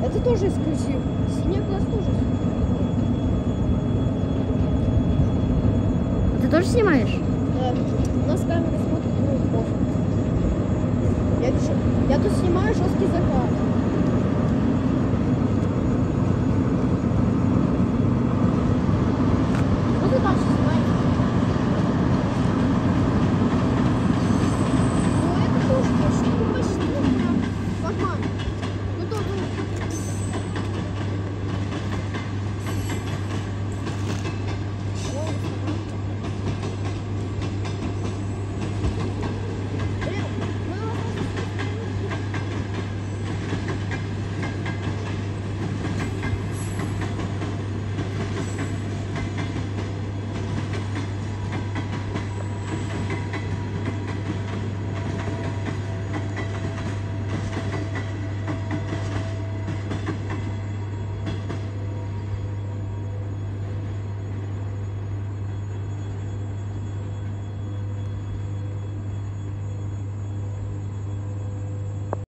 Это тоже эксклюзив. Синий глаз тоже. Ты тоже снимаешь? Да. У нас камера смотрит, ну, пофиг. Я тут снимаю жесткий закат.